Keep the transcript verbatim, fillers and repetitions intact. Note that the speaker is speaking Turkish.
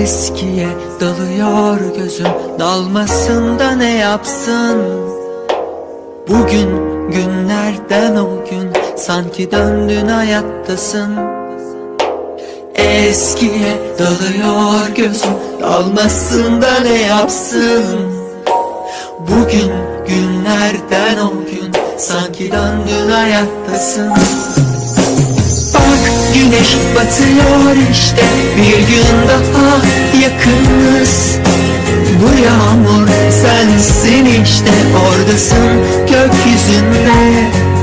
Eskiye dalıyor gözüm, dalmasın da ne yapsın? Bugün günlerden o gün, sanki döndün hayattasın. Eskiye dalıyor gözüm, dalmasın da ne yapsın? Bugün günlerden o gün, sanki döndün hayattasın. Bak güneş batıyor işte, bir gün daha yakınız. Bu yağmur sensin işte, oradasın gökyüzünde.